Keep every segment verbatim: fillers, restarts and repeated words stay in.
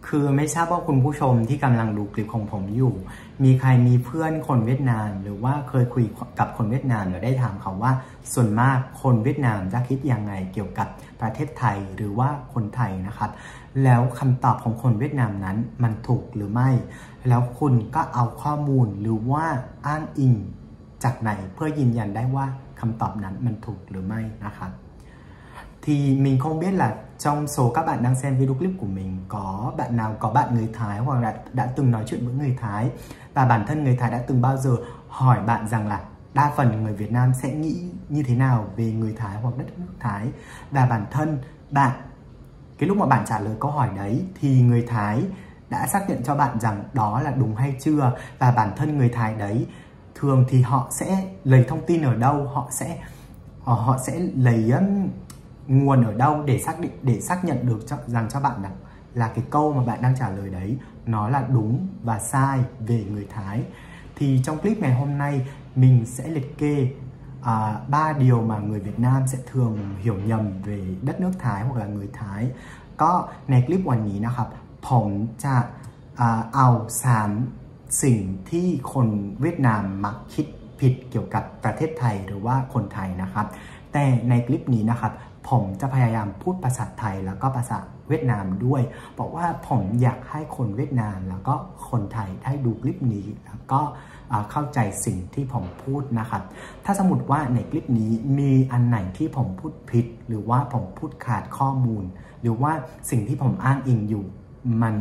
คือไม่ทราบว่าคุณผู้ชมที่กำลังดูคลิปของผมอยู่มีใครมีเพื่อนคนเวียดนามหรือว่าเคยคุยกับคนเวียดนามแล้วได้ถามเขาว่าส่วนมากคนเวียดนามจะคิดยังไงเกี่ยวกับประเทศไทยหรือว่าคนไทยนะครับแล้วคำตอบของคนเวียดนามนั้นมันถูกหรือไม่แล้วคุณก็เอาข้อมูลหรือว่าอ้างอิงจากไหนเพื่อยืนยันได้ว่าคำตอบนั้นมันถูกหรือไม่นะครับthì mình không biết là trong số các bạn đang xem video clip của mình có bạn nào có bạn người Thái hoặc là đã từng nói chuyện với người Thái và bản thân người Thái đã từng bao giờ hỏi bạn rằng là đa phần người Việt Nam sẽ nghĩ như thế nào về người Thái hoặc đất nước Thái, và bản thân bạn cái lúc mà bạn trả lời câu hỏi đấy thì người Thái đã xác nhận cho bạn rằng đó là đúng hay chưa, và bản thân người Thái đấy thường thì họ sẽ lấy thông tin ở đâu, họ sẽ họ sẽ lấy um, nguồn ở đâu để xác định để xác nhận được cho, rằng cho bạn là, là cái câu mà bạn đang trả lời đấy nó là đúng và sai về người Thái. Thì trong clip ngày hôm nay mình sẽ liệt kê ba uh, điều mà người Việt Nam sẽ thường hiểu nhầm về đất nước Thái hoặc là người Thái. ก็ในคลิปวันนี้นะครับผมจะ uh, เอาสามสิ่งที่คนเวียดนามมักคิดผิดเกี่ยวกับประเทศไทยหรือว่าคนไทยนะครับแต่ในคลิปนี้นะครับผมจะพยายามพูดภาษาไทยแล้วก็ภาษาเวียดนามด้วยบอกว่าผมอยากให้คนเวียดนามแล้วก็คนไทยได้ดูคลิปนี้แล้วก็เข้าใจสิ่งที่ผมพูดนะครับถ้าสมมติว่าในคลิปนี้มีอันไหนที่ผมพูดผิดหรือว่าผมพูดขาดข้อมูลหรือว่าสิ่งที่ผมอ้างอิงอยู่มัน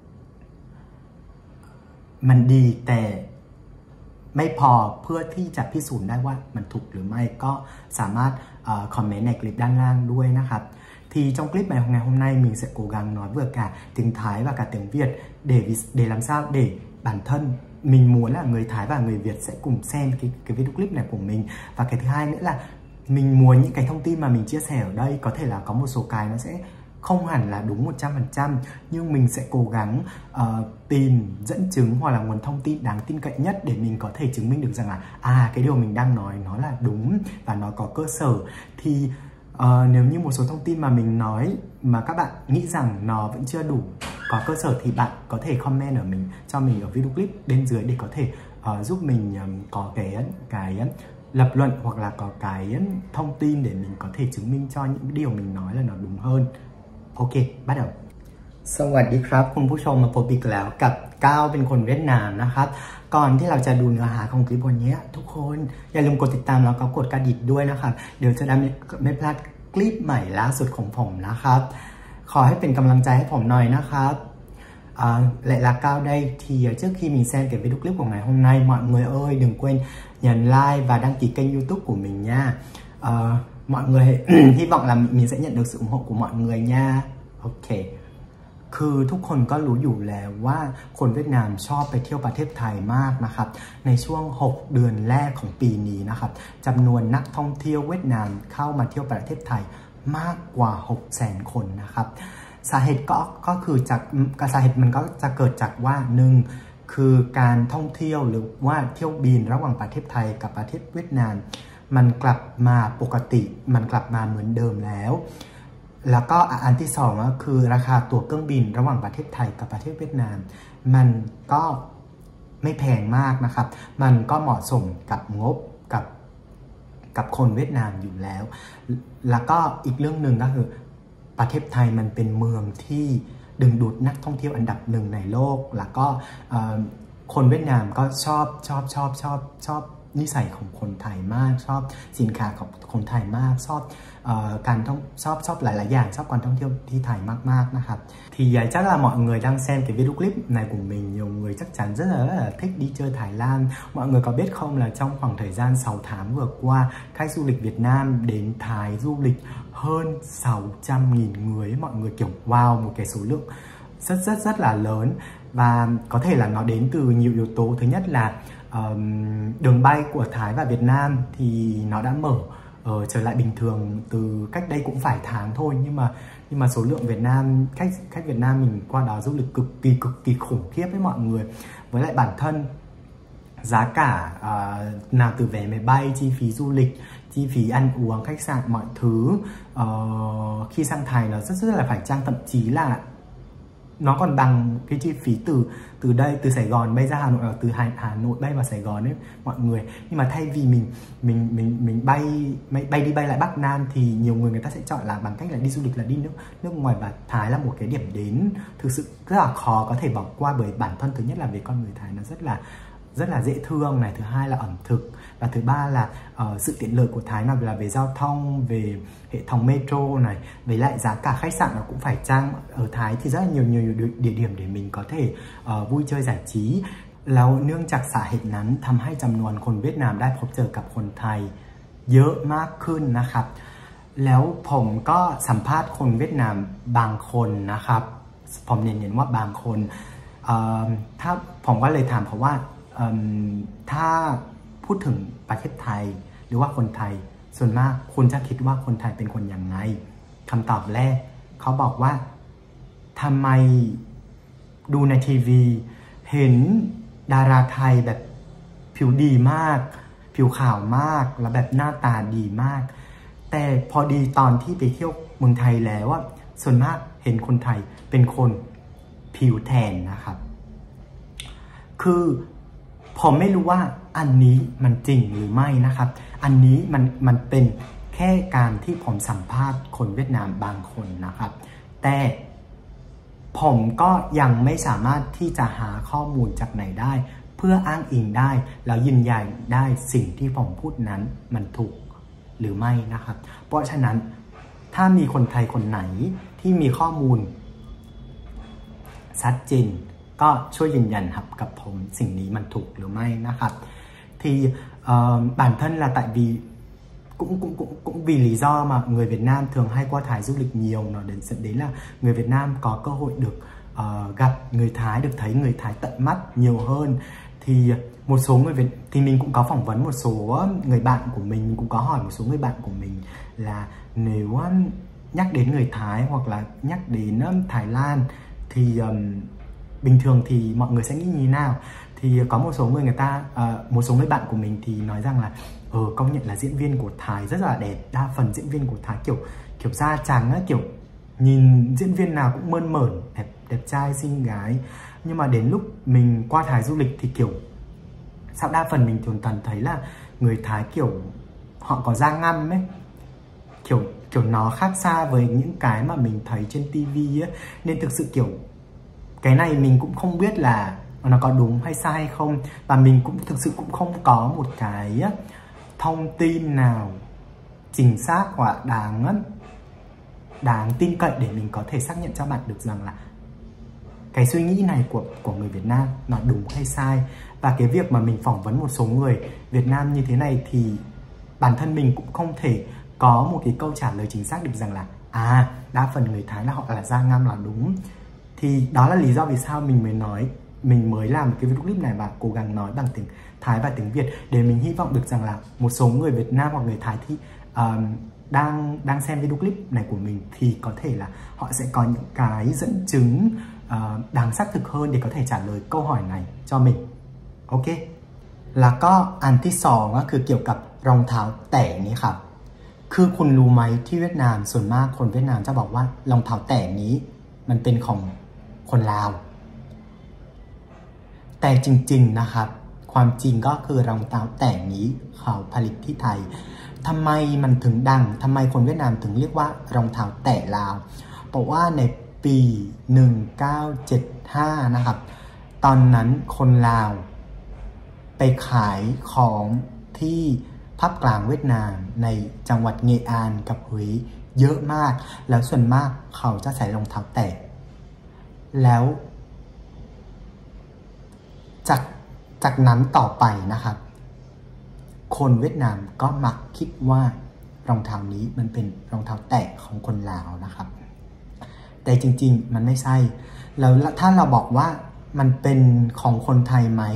มันดีแต่ไม่พอเพื่อที่จะพิสูจน์ได้ว่ามันถูกหรือไม่ก็สามารถคอมเมนต์ในคลิปด้านล่างด้วยนะครับ thì trong clip này ngày hôm nay mình sẽ cố gắng nói vừa cả tiếng Thái và cả tiếng Việt để để làm sao để bản thân mình muốn là người Thái và người Việt sẽ cùng xem cái cái video clip này của mình, và cái thứ hai nữa là mình muốn những cái thông tin mà mình chia sẻ ở đây có thể là có một số cái nó sẽ không hẳn là đúng một trăm phần trăm, nhưng mình sẽ cố gắng uh, tìm dẫn chứng hoặc là nguồn thông tin đáng tin cậy nhất để mình có thể chứng minh được rằng là à cái điều mình đang nói nó là đúng và nó có cơ sở. Thì uh, nếu như một số thông tin mà mình nói mà các bạn nghĩ rằng nó vẫn chưa đủ có cơ sở thì bạn có thể comment ở mình cho mình ở video clip bên dưới để có thể uh, giúp mình um, có cái cái lập luận hoặc là có cái thông tin để mình có thể chứng minh cho những điều mình nói là nó đúng hơn. โอเคbắt đầu สวัสดีครับคุณผู้ชมมาพบอีกแล้วกับก้าวเป็นคนเวียดนามนะครับก่อนที่เราจะดูเนื้อหาของคลิปวันนี้ทุกคนอย่าลืมกดติดตามแล้วก็กดกระดิ่งด้วยนะครับเดี๋ยวจะได้ไม่พลาดคลิปใหม่ล่าสุดของผมนะครับขอให้เป็นกำลังใจให้ผมหน่อยนะครับà, lại là Cao đây. Thì trước khi mình xem cái video clip của ngày hôm nay, mọi người ơi đừng quên nhấn like và đăng ký kênh YouTube của mình nha. à, mọi người hy vọng là mình sẽ nhận được sự ủng hộ của mọi người nha. Ok, คือทุกคนก็รู้อยู่แล้วว่าคนเวียดนามชอบไปเที่ยวประเทศไทยมากนะครับในช่วงหกเดือนแรกของปีนี้นะครับจำนวนนักท่องเที่ยวเวียดนามเข้ามาเที่ยวประเทศไทยมากกว่า หกแสน คนนะครับสาเหตุก็ก็คือจากสาเหตุมันก็จะเกิดจากว่าหนึ่งคือการท่องเที่ยวหรือว่าเที่ยวบินระหว่างประเทศไทยกับประเทศเวียดนามมันกลับมาปกติมันกลับมาเหมือนเดิมแล้วแล้วก็อันที่สองก็คือราคาตั๋วเครื่องบินระหว่างประเทศไทยกับประเทศเวียดนามมันก็ไม่แพงมากนะครับมันก็เหมาะสมกับงบกับกับคนเวียดนามอยู่แล้วแล้วก็อีกเรื่องหนึ่งก็คือประเทศไทยมันเป็นเมืองที่ดึงดูดนักท่องเที่ยวอันดับหนึ่งในโลกแล้วก็คนเวียดนามก็ชอบชอบชอบชอบชอบนิสัยของคนไทยมากชอบสินค้าของคนไทยมากชอบการท่องชอบชอบหลายๆอย่างชอบการท่องเที่ยวที่ไทยมากๆนะครับthì chắc là mọi người đang xem cái video clip này của mình nhiều người chắc chắn rất là, rất là thích đi chơi Thái Lan. Mọi người có biết không là trong khoảng thời gian sáu tháng vừa qua khách du lịch Việt Nam đến Thái du lịch hơn sáu trăm nghìn người, mọi người kiểu wow một cái số lượng rất rất rất là lớn, và có thể là nó đến từ nhiều yếu tố. Thứ nhất là um, đường bay của Thái và Việt Nam thì nó đã mở uh, trở lại bình thường từ cách đây cũng phải tháng thôi, nhưng mà nhưng mà số lượng Việt Nam khách khách Việt Nam mình qua đó du lịch cực kỳ cực kỳ khủng khiếp với mọi người. Với lại bản thân giá cả uh, nào từ vé máy bay, chi phí du lịch, chi phí ăn uống, khách sạn, mọi thứ uh, khi sang Thái là rất rất là phải chăng, thậm chí là nó còn bằng cái chi phí từ từ đây từ Sài Gòn bay ra Hà Nội, từ Hà, Hà Nội bay vào Sài Gòn ấy mọi người. Nhưng mà thay vì mình mình mình mình bay bay đi bay lại Bắc Nam thì nhiều người người ta sẽ chọn là bằng cách là đi du lịch là đi nước nước ngoài, và Thái là một cái điểm đến thực sự rất là khó có thể bỏ qua, bởi bản thân thứ nhất là về con người Thái nó rất là rất là dễ thương này, thứ hai là ẩm thực, và thứ ba là uh, sự tiện lợi của Thái nào là về giao thông, về hệ thống metro này, với lại giá cả khách sạn nó cũng phải chăng. Ở Thái thì rất là nhiều nhiều địa điểm để mình có thể uh, vui chơi giải trí.แล้วเนื่องจากสาเหตุนั้นทำให้จำนวนคนเวียดนามได้พบเจอกับคนไทยเยอะมากขึ้นนะครับแล้วผมก็สัมภาษณ์คนเวียดนามบางคนนะครับผมเน้นๆว่าบางคนถ้าผมก็เลยถามเขาว่าถ้าพูดถึงประเทศไทยหรือว่าคนไทยส่วนมากคุณจะคิดว่าคนไทยเป็นคนยังไงคำตอบแรกเขาบอกว่าทำไมดูในทีวีเห็นดาราไทยแบบผิวดีมากผิวขาวมากแล้วแบบหน้าตาดีมากแต่พอดีตอนที่ไปเที่ยวเมืองไทยแล้วว่าส่วนมากเห็นคนไทยเป็นคนผิวแทนนะครับคือผมไม่รู้ว่าอันนี้มันจริงหรือไม่นะครับอันนี้มันมันเป็นแค่การที่ผมสัมภาษณ์คนเวียดนามบางคนนะครับแต่ผมก็ยังไม่สามารถที่จะหาข้อมูลจากไหนได้เพื่ออ้างอิงได้แล้วยืนยันได้สิ่งที่ผมพูดนั้นมันถูกหรือไม่นะครับเพราะฉะนั้นถ้ามีคนไทยคนไหนที่มีข้อมูลชัดเจนก็ช่วยยืนยันครับกับผมสิ่งนี้มันถูกหรือไม่นะครับ thì uh, bản thân là tại vì cũng cũng cũng cũng vì lý do mà người Việt Nam thường hay qua Thái du lịch nhiều, nó đến dẫn đến là người Việt Nam có cơ hội được uh, gặp người Thái, được thấy người Thái tận mắt nhiều hơn. Thì một số người Việt thì mình cũng có phỏng vấn một số người bạn của mình, mình cũng có hỏi một số người bạn của mình là nếu nhắc đến người Thái hoặc là nhắc đến Thái Lan thì um, bình thường thì mọi người sẽ nghĩ như thế nào. Thì có một số người người ta uh, một số người bạn của mình thì nói rằng là ờ ừ, công nhận là diễn viên của Thái rất là đẹp, đa phần diễn viên của Thái kiểu kiểu da trắng á, kiểu nhìn diễn viên nào cũng mơn mởn, đẹp đẹp trai xinh gái. Nhưng mà đến lúc mình qua Thái du lịch thì kiểu sao đa phần mình thường toàn thấy là người Thái kiểu họ có da ngăm ấy, kiểu kiểu nó khác xa với những cái mà mình thấy trên tivi ấy. Nên thực sự kiểu cái này mình cũng không biết là nó có đúng hay sai hay không, và mình cũng thực sự cũng không có một cái thông tin nào chính xác hoặc đáng đáng tin cậy để mình có thể xác nhận cho bạn được rằng là cái suy nghĩ này của của người Việt Nam nó đúng hay sai. Và cái việc mà mình phỏng vấn một số người Việt Nam như thế này thì bản thân mình cũng không thể có một cái câu trả lời chính xác được rằng là à đa phần người Thái là họ là da ngăm là đúng. Thì đó là lý do vì sao mình mới nói mình mới làm cái video clip này và cố gắng nói bằng tiếng Thái và tiếng Việt, để mình hy vọng được rằng là một số người Việt Nam hoặc người Thái thì uh, đang đang xem video clip này của mình thì có thể là họ sẽ có những cái dẫn chứng uh, đáng xác thực hơn để có thể trả lời câu hỏi này cho mình. Ok. แล้วก็อันที่สองก็คือเกี่ยวกับรองเท้าแตะนี้ครับคือคุณรู้ไหมที่เวียดนามส่วนมากคนเวียดนามจะบอกว่ารองเท้าแตะนี้มันเป็นของคนลาวแต่จริงๆนะครับความจริงก็คือรองเท้าแตะนี้เขาผลิตที่ไทยทำไมมันถึงดังทำไมคนเวียดนามถึงเรียกว่ารองเท้าแตะลาวเพราะว่าในปีหนึ่งพันเก้าร้อยเจ็ดสิบห้านะครับตอนนั้นคนลาวไปขายของที่ภาคกลางเวียดนามในจังหวัดเงอานกับหุยเยอะมากแล้วส่วนมากเขาจะใส่รองเท้าแตะแล้วจากจากนั้นต่อไปนะครับคนเวียดนามก็มักคิดว่ารองเท้านี้มันเป็นรองเท้าแตะของคนลาวนะครับแต่จริงๆมันไม่ใช่แล้วถ้าเราบอกว่ามันเป็นของคนไทยไหม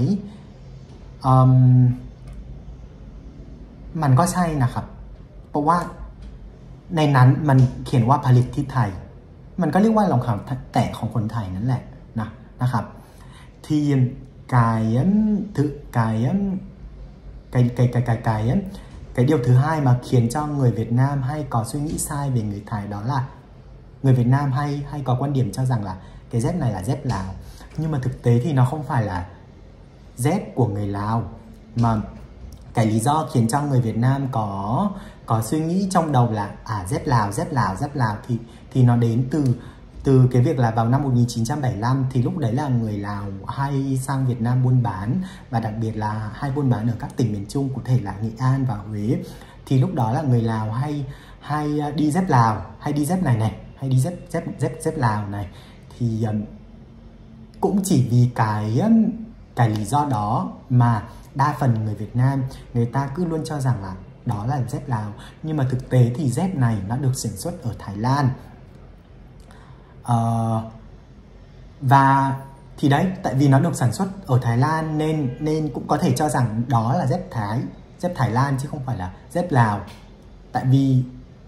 มันก็ใช่นะครับเพราะว่าในนั้นมันเขียนว่าผลิตที่ไทยมันก็เรียกว่ารองเท้าแตะของคนไทยนั่นแหละนะนะครับที่cái thứ cái cái cái cái cái cái cái điều thứ hai mà khiến cho người Việt Nam hay có suy nghĩ sai về người Thái đó là người Việt Nam hay hay có quan điểm cho rằng là cái cái dép này là dép Lào. Nhưng mà thực tế thì nó không phải là dép của người Lào, mà cái lý do khiến cho người Việt Nam có có suy nghĩ trong đầu là à dép Lào, dép Lào, dép Lào thì thì nó đến từ từ cái việc là vào năm một nghìn chín trăm bảy mươi lăm thì lúc đấy là người Lào hay sang Việt Nam buôn bán, và đặc biệt là hay buôn bán ở các tỉnh miền Trung, cụ thể là Nghệ An và Huế. Thì lúc đó là người Lào hay hay đi dép Lào, hay đi dép này này, hay đi dép dép dép dép Lào này. Thì um, cũng chỉ vì cái cái lý do đó mà đa phần người Việt Nam người ta cứ luôn cho rằng là đó là dép Lào. Nhưng mà thực tế thì dép này nó được sản xuất ở Thái Lan. Uh, và thì đấy, tại vì nó được sản xuất ở Thái Lan nên nên cũng có thể cho rằng đó là dép Thái, dép Thái Lan chứ không phải là dép Lào. Tại vì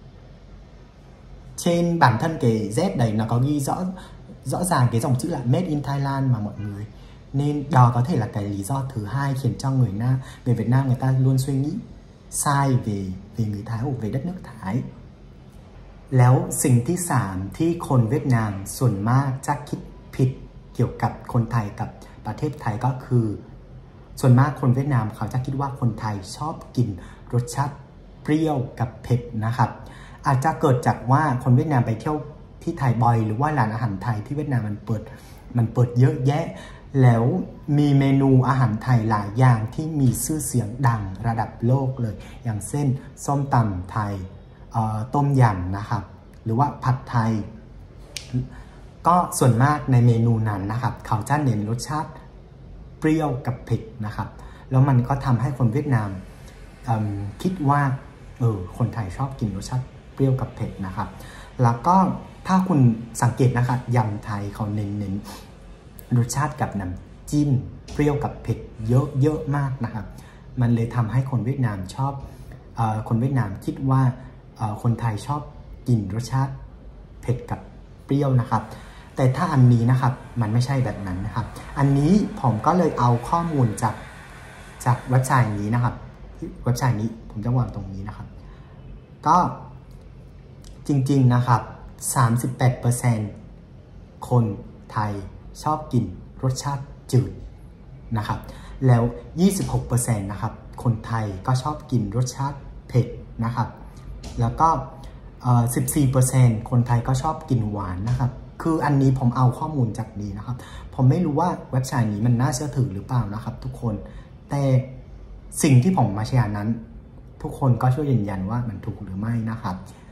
trên bản thân cái dép đấy nó có ghi rõ rõ ràng cái dòng chữ là Made in Thailand mà mọi người. Nên đó có thể là cái lý do thứ hai khiến cho người Nam, người Việt Nam người ta luôn suy nghĩ sai về về người Thái hoặc về đất nước Thái. แล้วสิ่งที่สามที่คนเวียดนามส่วนมากจะคิดผิดเกี่ยวกับคนไทยกับประเทศไทยก็คือส่วนมากคนเวียดนามเขาจะคิดว่าคนไทยชอบกินรสชาติเปรี้ยวกับเผ็ดนะครับอาจจะเกิดจากว่าคนเวียดนามไปเที่ยวที่ไทยบ่อยหรือว่าร้านอาหารไทยที่เวียดนามมันเปิดมันเปิดเยอะแยะแล้วมีเมนูอาหารไทยหลายอย่างที่มีชื่อเสียงดังระดับโลกเลยอย่างเช่นส้มตำไทยต้มยำนะครับหรือว่าผัดไทยก็ส่วนมากในเมนูนั้นนะครับเขาจะเน้นรสชาติเปรี้ยวกับเผ็ดนะครับแล้วมันก็ทำให้คนเวียดนามคิดว่าเออคนไทยชอบกินรสชาติเปรี้ยวกับเผ็ดนะครับแล้วก็ถ้าคุณสังเกตนะครับยำไทยเขาเน้นๆรสชาติกับน้ำจิ้มเปรี้ยวกับเผ็ดเยอะๆมากนะครับมันเลยทำให้คนเวียดนามชอบเอ่อคนเวียดนามคิดว่าคนไทยชอบกินรสชาติเผ็ดกับเปรี้ยวนะครับแต่ถ้าอันนี้นะครับมันไม่ใช่แบบนั้นนะครับอันนี้ผมก็เลยเอาข้อมูลจากจากเว็บไซต์นี้นะครับเว็บไซต์นี้ผมจะวางตรงนี้นะครับก็จริงๆนะครับ สามสิบแปดเปอร์เซ็นต์ คนไทยชอบกินรสชาติจืดนะครับแล้ว ยี่สิบหกเปอร์เซ็นต์ นะครับคนไทยก็ชอบกินรสชาติเผ็ดนะครับแล้วก็ สิบสี่เปอร์เซ็นต์ คนไทยก็ชอบกินหวานนะครับคืออันนี้ผมเอาข้อมูลจากนี้นะครับผมไม่รู้ว่าเว็บไซต์นี้มันน่าเชื่อถือหรือเปล่านะครับทุกคนแต่สิ่งที่ผมมาแชร์นั้นทุกคนก็ช่วยยืนยันว่ามันถูกหรือไม่นะครับ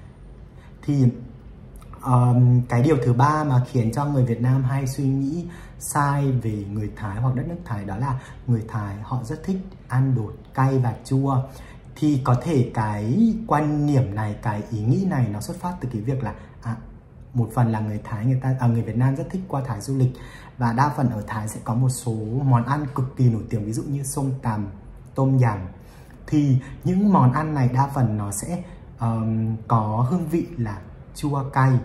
thì um, cái điều thứ ba mà khiến cho người Việt Nam hay suy nghĩ sai về người Thái hoặc đất nước Thái đó là người Thái họ rất thích ăn đồ cay và chua. Thì có thể cái quan niệm này, cái ý nghĩ này nó xuất phát từ cái việc là à, một phần là người Thái người ta à, người Việt Nam rất thích qua Thái du lịch, và đa phần ở Thái sẽ có một số món ăn cực kỳ nổi tiếng, ví dụ nhưส้มตำ, tôm yum. Thì những món ăn này đa phần nó sẽ um, có hương vị là chua cay,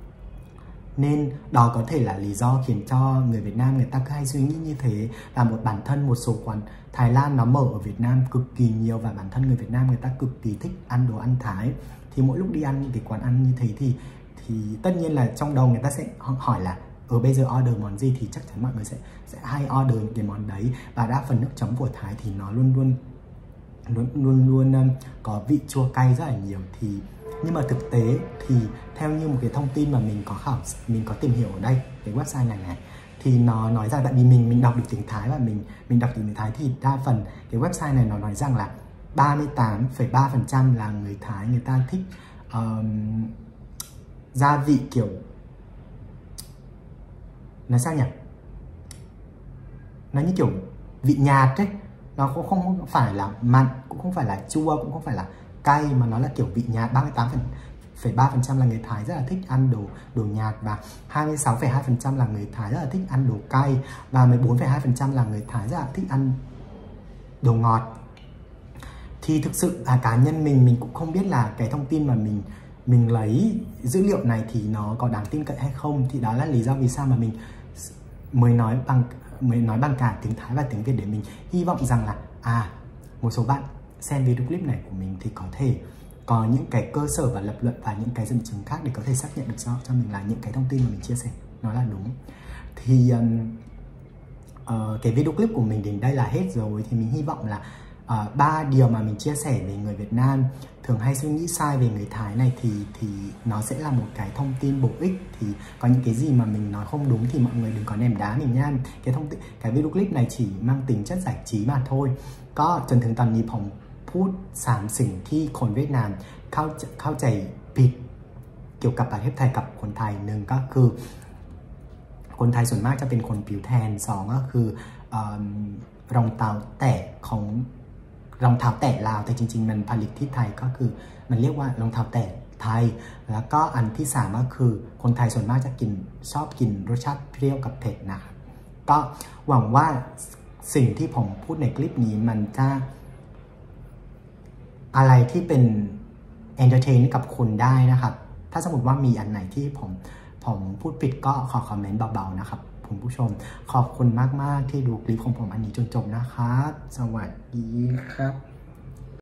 nên đó có thể là lý do khiến cho người Việt Nam người ta cứ hay suy nghĩ như thế. Và một bản thân một số quán Thái Lan nó mở ở Việt Nam cực kỳ nhiều, và bản thân người Việt Nam người ta cực kỳ thích ăn đồ ăn Thái. Thì mỗi lúc đi ăn những cái quán ăn như thế thì thì tất nhiên là trong đầu người ta sẽ hỏi là ở bây giờ order món gì, thì chắc chắn mọi người sẽ sẽ hay order những cái món đấy. Và đa phần nước chấm của Thái thì nó luôn luôn luôn luôn luôn um, có vị chua cay rất là nhiều. Thì nhưng mà thực tế thì theo như một cái thông tin mà mình có khảo mình có tìm hiểu ở đây, cái website này này, thì nó nói rằng tại vì mình mình đọc được tiếng Thái và mình mình đọc tiếng Thái thì đa phần cái website này nó nói rằng là ba mươi tám phẩy ba phần trăm là người Thái người ta thích um, gia vị kiểu nói sao nhỉ, nó như kiểu vị nhạt ấy, nó cũng không phải là mặn, cũng không phải là chua, cũng không phải là cay, mà nó là kiểu vị nhạt. Ba mươi tám phẩy ba phần trăm là người Thái rất là thích ăn đồ đồ nhạt, và hai mươi sáu phẩy hai phần trăm là người Thái rất là thích ăn đồ cay, và mười bốn phẩy hai phần trăm là người Thái rất là thích ăn đồ ngọt. Thì thực sự là cá nhân mình mình cũng không biết là cái thông tin mà mình mình lấy dữ liệu này thì nó có đáng tin cậy hay không. Thì đó là lý do vì sao mà mình mới nói bằng mới nói bằng cả tiếng Thái và tiếng Việt, để mình hy vọng rằng là à một số bạn xem video clip này của mình thì có thể có những cái cơ sở và lập luận và những cái dẫn chứng khác để có thể xác nhận được cho, cho mình là những cái thông tin mà mình chia sẻ. nó là đúng. Thì uh, cái video clip của mình đến đây là hết rồi. Thì mình hy vọng là ba uh, điều mà mình chia sẻ về người Việt Nam thường hay suy nghĩ sai về người Thái này thì thì nó sẽ là một cái thông tin bổ ích. Thì có những cái gì mà mình nói không đúng thì mọi người đừng có ném đá mình nha. Cái thông tin, cái video clip này chỉ mang tính chất giải trí mà thôi. Cóจนถึงตอนนี้ผมพูดสามสิ่งที่คนเวียดนามเข้าเข้าใจผิดเกี่ยวกับประเทศไทยกับคนไทยหนึ่งก็คือคนไทยส่วนมากจะเป็นคนผิวแทนสองก็คือรองเท้าแตะของรองเท้าแตะลาวแต่จริงๆมันผลิตที่ไทยก็คือมันเรียกว่ารองเท้าแตะไทยแล้วก็อันที่สามก็คือคนไทยส่วนมากจะกินชอบกินรสชาติเปรี้ยวกับเผ็ดนะครับก็หวังว่าสิ่งที่ผมพูดในคลิปนี้มันจะอะไรที่เป็น entertain กับคุณได้นะครับถ้าสมมติว่ามีอันไหนที่ผมผมพูดผิดก็ขอคอมเมนต์เบาๆนะครับคุณผู้ชมขอบคุณมากๆที่ดูคลิปของผมอันนี้จนจบนะครับสวัสดีครับ